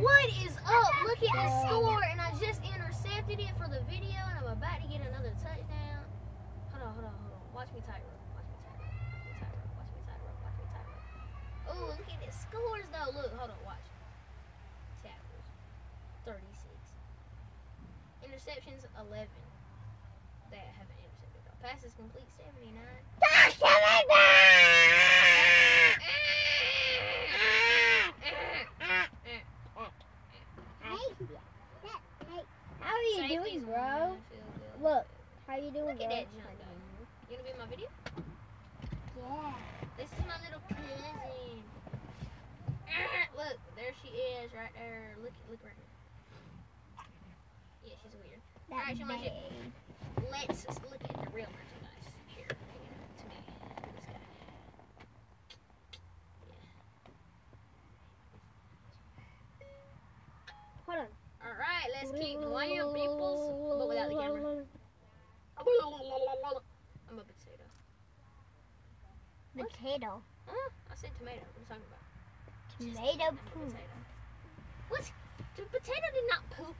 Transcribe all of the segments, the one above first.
What is up? Look at the score, and I just intercepted it for the video, and I'm about to get another touchdown. Hold on. Watch me tightrope. Oh, look at the scores though. Look, hold on, watch. Tackles, 36. Interceptions, 11. That haven't intercepted though. Passes complete, 79. How are you doing, bro? Look, how you doing, Look at bro? that jump though. You wanna be in my video? Yeah. This is my little cousin. Look, there she is, right there. Look right here. Yeah, she's weird. Alright, let's look at the real merchandise. Here, to me. This guy. Yeah. Hold on. Alright, let's keep playing, peoples. But without the camera. I'm a potato. Potato. Huh? I said tomato. What are you talking about? Tomato poop. Potato. What? The potato did not poop.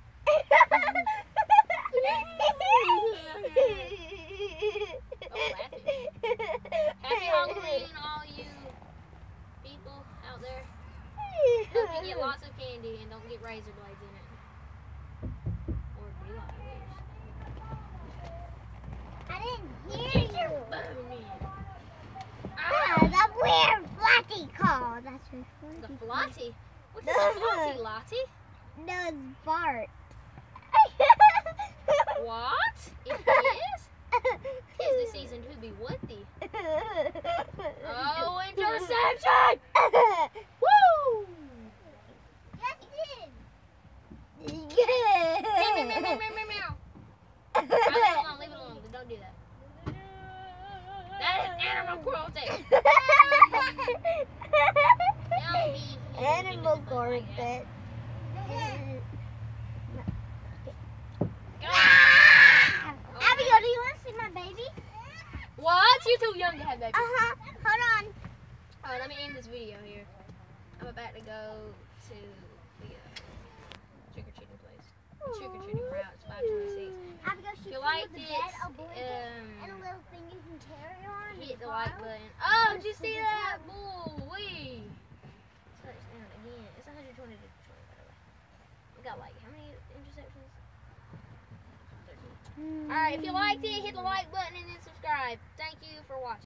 Happy Halloween, all you people out there. Hope you get lots of candy and don't get razor blades in it. Or do I wish? I didn't hear you. Booming. The weird flatty call. That's your The flotty? What is a flotty, Lottie? No, it's Bart. What? It is? Tis the season to be whoopty. Oh, interception! Woo! Yes, it did. Meow. Leave it alone. Don't do that. That is animal cruelty. Animal cruelty. Abigail, do you want to see my baby? What? You're too young to have babies. Hold on. Alright, let me end this video here. I'm about to go to the trick-or-treating place. Trick-or-treating route. It's 526. Abigail, she If you liked the it, bed, a blanket, and a little thing you can carry on. hit the like button. Oh, did you see that? Boy. Touchdown again. It's 120 to 20, by the way. We got like, how many interceptions? 13. Alright, if you liked it, hit the like button and then subscribe. Thank you for watching.